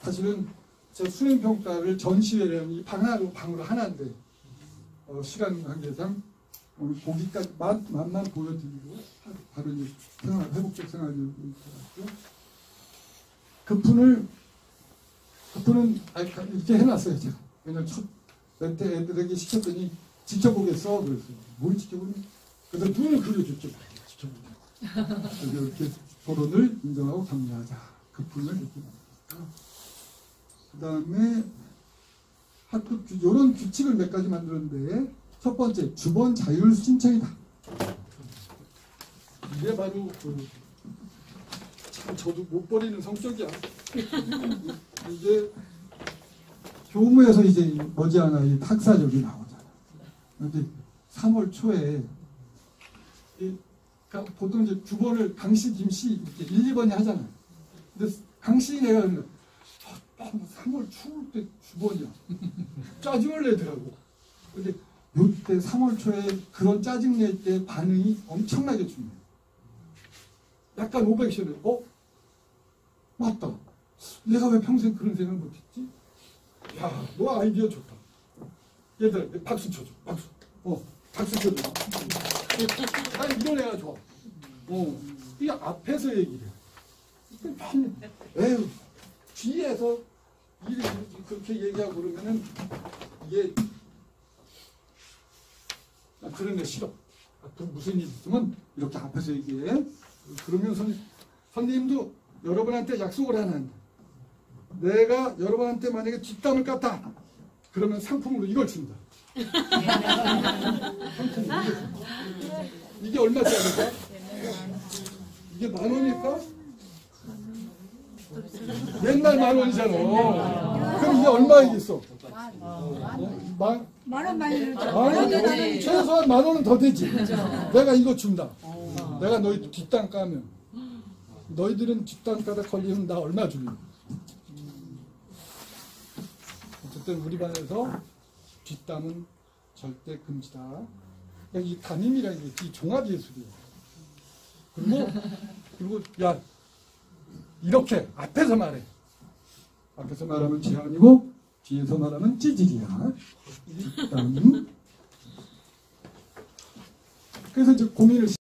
사실은 제 수행평가를 전시회라는 이 방으로 하나인데 시간 관계상 오늘 거기까지 맛만 보여드리고 바로 이제 회복적 생활을 들어갔죠. 그분은 이렇게 해놨어요. 제가 왜냐면 첫 멘트 애들에게 시켰더니 지켜보겠어 그랬어요. 뭘 지켜보니? 그래서 눈을 그려줬죠. 지켜보냐고. 그래서 이렇게 결혼을 인정하고 격려하자. 그분을 이렇게 만들었고, 그 다음에 학급 이런 규칙을 몇 가지 만들었는데, 첫 번째 주번 자율 신청이다. 이게 바로 참 저도 못 버리는 성격이야. 이게 교무에서 이제 머지않아 이 학사적이 나오잖아. 근데 3월 초에 보통 이제 주번을 강씨, 김씨 이렇게 1, 2번이 하잖아요. 근데 강씨 내가 3월 추울 때 주번이야. 짜증을 내더라고. 근데 이때 3월 초에 그런 짜증 낼 때 반응이 엄청나게 중요해요. 약간 오버액션을 맞다. 내가 왜 평생 그런 생각을 못했지? 야, 너 아이디어 좋다. 얘들아, 박수 쳐줘. 박수. 박수 쳐줘. 난 이런 애가 좋아. 이 앞에서 얘기를 해. 에휴, 뒤에서 그렇게 얘기하고 그러면은 이게 나 그런 애 싫어. 무슨 일 있으면 이렇게 앞에서 얘기해. 그러면 선생님도 여러분한테 약속을 하는, 내가 여러분한테 만약에 뒷담을 깠다 그러면 상품으로 이걸 준다. 이게 얼마짜리일까? 이게 10,000원일까? 옛날 10,000원이잖아. 그럼 이게 얼마이겠어? 10,000원 많이 들죠. 10,000원, 최소한 10,000원은 더 되지. 내가 이거 준다. 내가 너희 뒷담 까면, 너희들은 뒷담 까다 걸리면 나 얼마 줄래? 어쨌든 우리 반에서 뒷담은 절대 금지다. 이 담임이라는 게 이 종합예술이에요. 그리고 야, 이렇게 앞에서 말해. 앞에서 말하면 제한이고 뒤에서 말하면 찌질이야. 뒷담. 그래서 이제 고민을